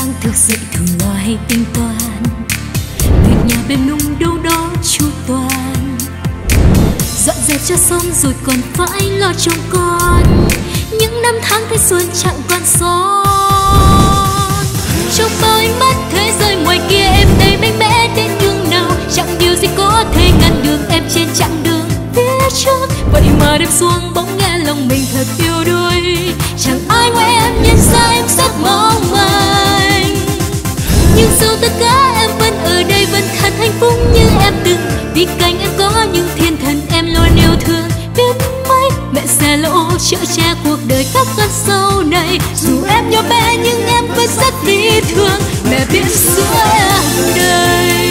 sáng thức dậy thường lo hay tính toán, việc nhà bếp nung đâu đó chu toàn, dọn dẹp cho xong rồi còn phải lo trông con. Những năm tháng thanh xuân chẳng còn son. Trong bao ánh mắt thế giới ngoài kia em thấy mạnh mẽ đến nhường nào, chẳng điều gì có thể ngăn được em trên chặng đường phía trước. Vậy mà đêm xuống bỗng nghe lòng mình thật yếu đuối, chẳng ai ngoài em nhận ra em rất mong manh. Nhưng sau tất cả em vẫn ở đây, vẫn thật hạnh phúc như em từng. Vì cạnh em có những thiên thần em luôn yêu thương. Biết mấy mẹ sẽ lỗ chở che cuộc đời các con sau này. Dù em nhỏ bé nhưng em vẫn rất lý thương. Mẹ biết giữa em đây.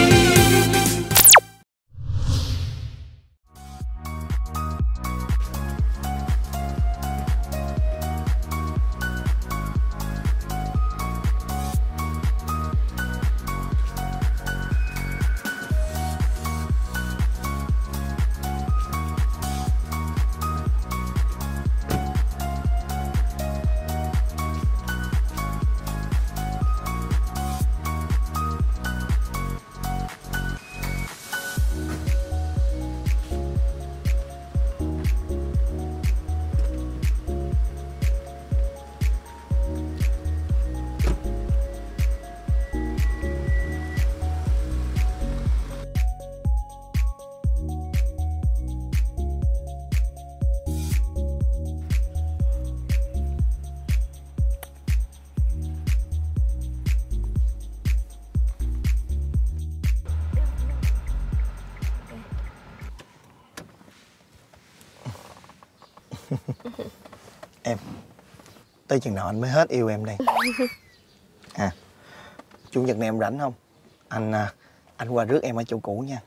Em, tới chừng nào anh mới hết yêu em đây? À, chủ nhật này em rảnh không? Anh qua rước em ở chỗ cũ nha.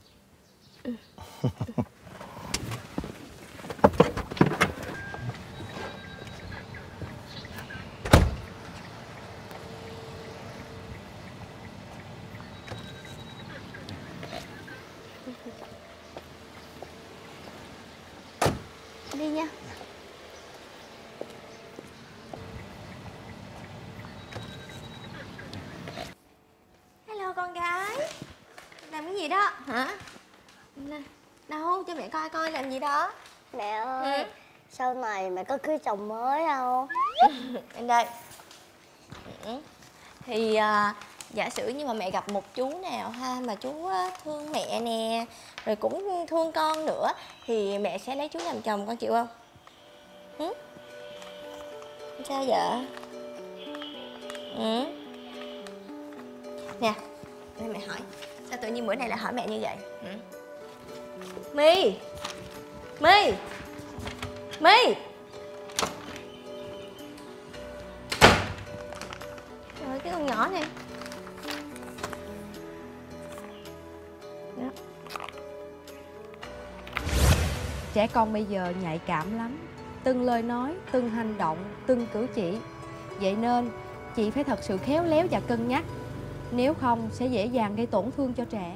Đi nha. Hello con gái. Làm cái gì đó hả? Đâu cho mẹ coi coi làm gì đó. Mẹ ơi, sau này mẹ có cưới chồng mới không? Anh đây. Thì giả sử như mà mẹ gặp một chú nào ha mà chú thương mẹ nè, rồi cũng thương con nữa, thì mẹ sẽ lấy chú làm chồng, con chịu không? Sao vậy? Nè, mẹ hỏi, sao tự nhiên bữa nay lại hỏi mẹ như vậy? My, My, My. Trời ơi, cái con nhỏ này. Trẻ con bây giờ nhạy cảm lắm, từng lời nói, từng hành động, từng cử chỉ. Vậy nên chị phải thật sự khéo léo và cân nhắc, nếu không sẽ dễ dàng gây tổn thương cho trẻ.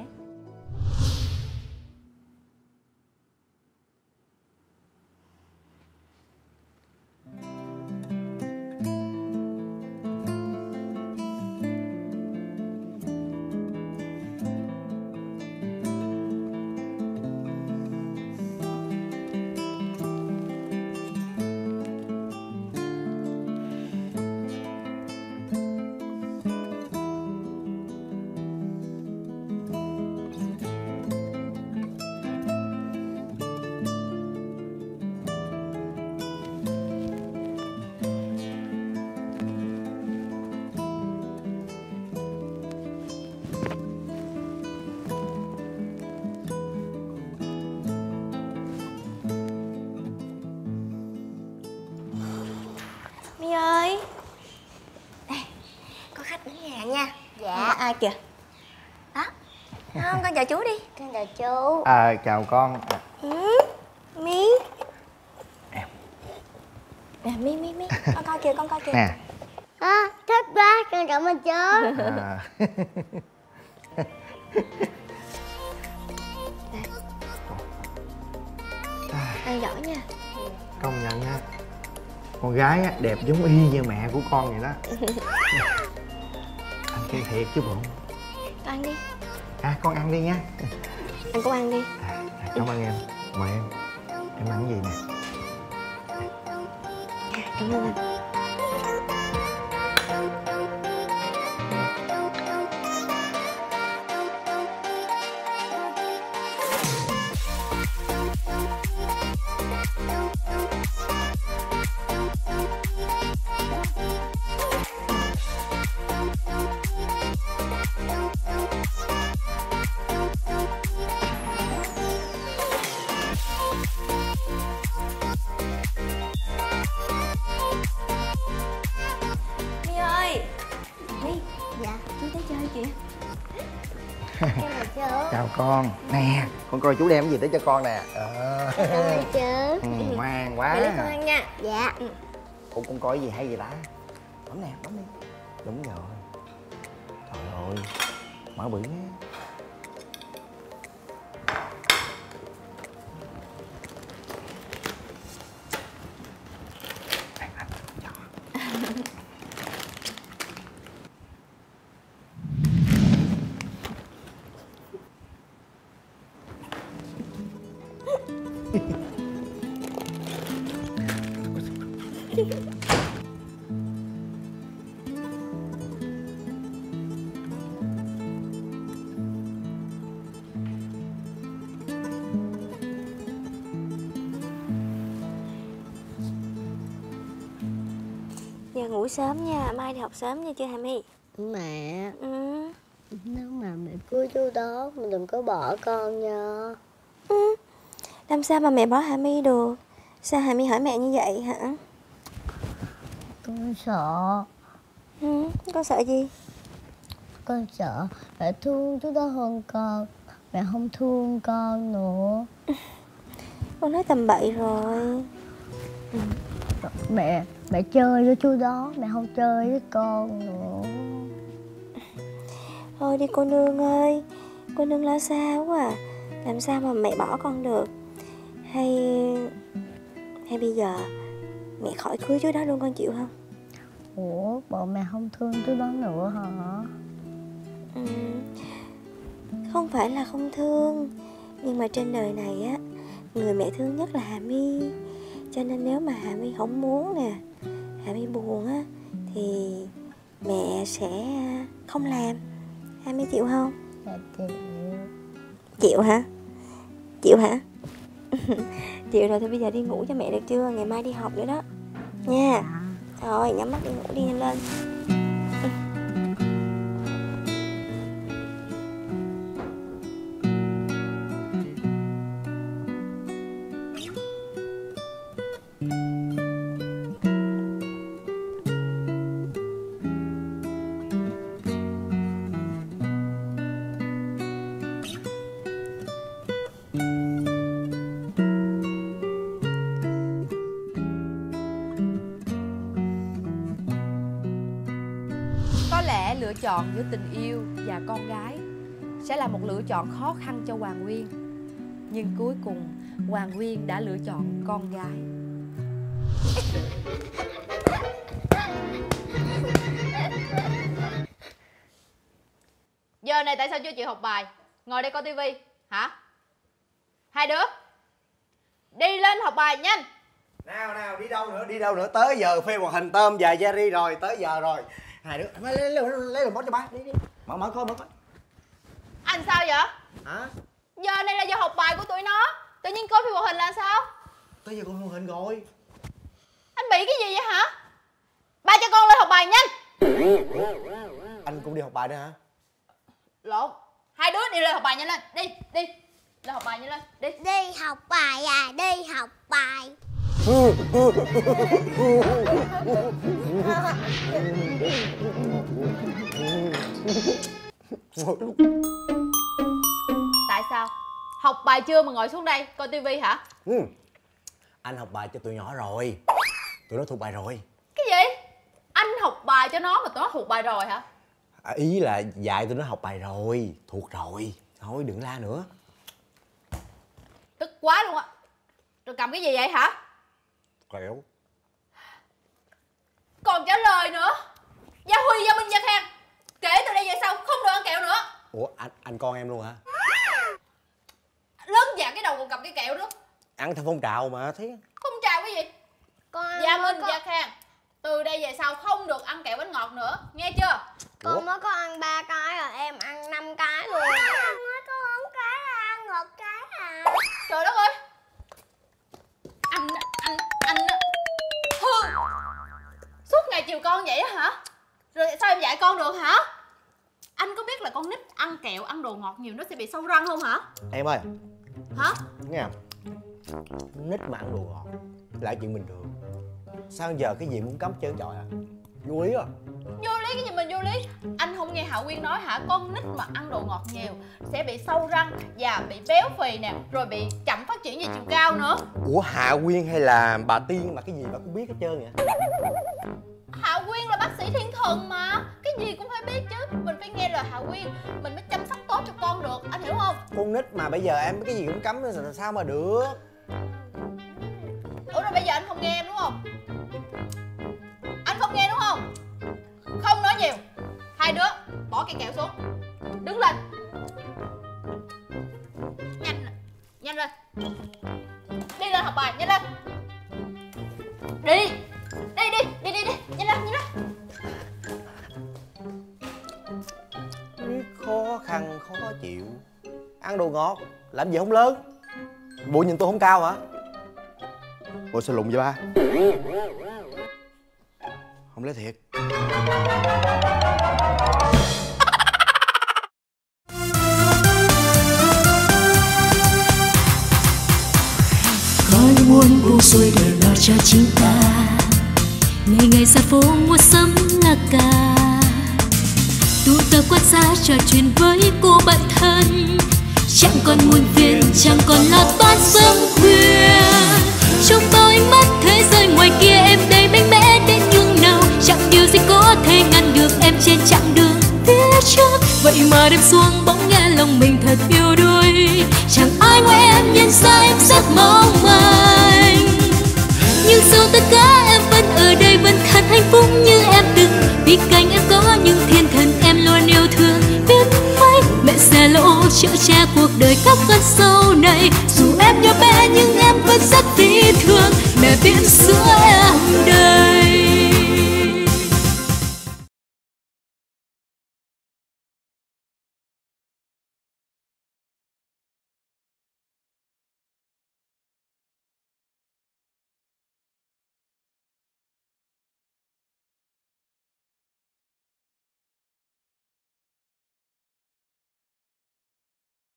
My ơi, đây, có khách đến nhà nha. Dạ. Ai kìa? Đó. Không, con chào chú đi. Con chào chú. Chào con. My. Em. Nè, My. Con coi kìa, con coi kìa. Nè. Thích quá, con cảm ơn chú. Ăn giỏi nha. Công nhận nha, con gái á, đẹp giống y như mẹ của con vậy đó. Chơi thiệt chứ bộ. Con ăn đi. À con ăn đi nha. Anh cũng ăn đi. Cảm ơn em. Mời em. Em ăn cái gì nè? Cảm ơn anh. My ơi. My. Dạ. Chú tới chơi kìa. Em là chú. Chào con. Nè, con coi chú đem cái gì tới cho con nè. Cảm ơn chú. Ngoan quá. Mẹ lấy con ăn nha. Dạ. Ủa con coi cái gì hay vậy ta? Bấm nè, bấm đi. Đúng rồi. Trời ơi, mở bự nhé. Giờ ngủ sớm nha, mai đi học sớm nha chưa Hà My? Mẹ, Ừ. nếu mà mẹ cưới chú đó, mình đừng có bỏ con nha. Làm sao mà mẹ bỏ Hà My được? Sao Hà My hỏi mẹ như vậy hả? Con sợ. Con sợ gì? Con sợ mẹ thương chú đó hơn con. Mẹ không thương con nữa. Con nói tầm bậy rồi. Mẹ chơi với chú đó, mẹ không chơi với con nữa. Thôi đi cô nương ơi, cô nương lo xa quá à. Làm sao mà mẹ bỏ con được? Hay bây giờ mẹ khỏi cưới chú đó luôn, con chịu không? Ủa, bộ mẹ không thương chú đó nữa hả? Không phải là không thương, nhưng mà trên đời này á, người mẹ thương nhất là Hà My. Cho nên nếu mà Hà My không muốn nè, Hà My buồn á, thì mẹ sẽ không làm. Hà My chịu không? Dạ chịu. Chịu hả? Chịu hả? Chịu rồi thì bây giờ đi ngủ cho mẹ được chưa? Ngày mai đi học nữa đó nha. Thôi nhắm mắt đi ngủ đi, nhanh lên. Có lẽ lựa chọn giữa tình yêu và con gái sẽ là một lựa chọn khó khăn cho Hoàng Nguyên. Nhưng cuối cùng Hoàng Nguyên đã lựa chọn con gái. Giờ này tại sao chưa chịu học bài? Ngồi đây coi tivi hả? Hai đứa đi lên học bài nhanh. Nào đi đâu nữa, tới giờ phim hoạt hình Tôm và Jerry rồi, tới giờ rồi. Hai đứa lấy remote cho ba, đi mở coi. Anh sao vậy? Hả? Giờ này là giờ học bài của tụi nó, tự nhiên coi phim hoạt hình là sao? Tới giờ con hoạt hình rồi. Anh bị cái gì vậy hả? Ba cho con lên học bài nhanh. Anh cũng đi học bài nữa hả? Lộn, hai đứa đi lên học bài nhanh lên. Đi lên học bài nhanh lên. Đi học bài à, đi học bài. Tại sao? Học bài chưa mà ngồi xuống đây coi tivi hả? Anh học bài cho tụi nhỏ rồi, tụi nó thuộc bài rồi. Cái gì? Anh học bài cho nó mà tụi nó thuộc bài rồi hả? Ý là dạy tụi nó học bài rồi, thuộc rồi. Thôi đừng la nữa. Tức quá luôn á. Rồi cầm cái gì vậy hả? Kẹo. Còn trả lời nữa. Gia Huy, Gia Minh, Gia Khang, Kể từ đây về sau không được ăn kẹo nữa. Ủa anh con em luôn hả? Lớn dạ cái đầu còn cầm cái kẹo nữa. Ăn theo phong trào mà thấy. Không chào cái gì. Con Gia Minh, Gia Khang, từ đây về sau không được ăn kẹo bánh ngọt nữa, nghe chưa? con mới có ăn 3 cái rồi, em ăn 5 cái luôn. Con mới có 4 cái là ăn 1 cái à. Trời đất ơi. Anh Hương, suốt ngày chiều con vậy á hả? Rồi sao em dạy con được hả? Anh có biết là con nít ăn kẹo, ăn đồ ngọt nhiều nó sẽ bị sâu răng không hả? Em ơi. Hả? Nghe không? Nít mà ăn đồ ngọt là chuyện bình thường. Sao giờ cái gì muốn cấm trơn trọi à? Vô lý à? Vô lý cái gì mà vô lý? Anh không nghe Hạ Quyên nói hả? Con nít mà ăn đồ ngọt nhiều sẽ bị sâu răng và bị béo phì nè, rồi bị chậm phát triển về chiều cao nữa. Ủa Hạ Quyên hay là bà Tiên mà cái gì bà cũng biết hết trơn vậy? Hạ Quyên là bác sĩ thiên thần mà, cái gì cũng phải biết chứ. Mình phải nghe lời Hạ Quyên, mình mới chăm sóc tốt cho con được, anh hiểu không? Con nít mà bây giờ em cái gì cũng cấm rồi sao mà được? Ủa rồi bây giờ anh không nghe em đúng không? Anh không nghe đúng không? Không nói nhiều. Hai đứa bỏ cây kẹo xuống, đứng lên. Nhanh lên. Đi lên học bài, nhanh lên. Đi, nhanh lên. Khó khăn khó chịu. Ăn đồ ngọt làm gì không lớn? Bộ nhìn tôi không cao hả? Ủa sao lùn vậy ba? Không lẽ thiệt? Khói muôn buông xuôi để lo cho chính ta, ngày ngày ra phố mua sắm lá cà, tụ tập quán xá trò chuyện với cô bạn thân, chẳng còn muôn phiền, chẳng còn lo toan sớm khuya. Trong bao ánh mắt thế giới ngoài kia, em đây mạnh mẽ đến nhường nào, chẳng điều gì có thể ngăn được em trên chặng đường phía trước. Vậy mà đêm xuống bỗng nghe lòng mình thật yếu đuối, chẳng ai ngoài em nhận ra em rất mong manh. Nhưng sau tất cả em vẫn ở đây, vẫn thật hạnh phúc như em từng, vì cạnh em có những thiên thần em luôn yêu thương. Biết mấy mẹ sẽ lỗ chở che cuộc đời khắp cơn sâu này, dù em nhỏ bé nhưng em vẫn rất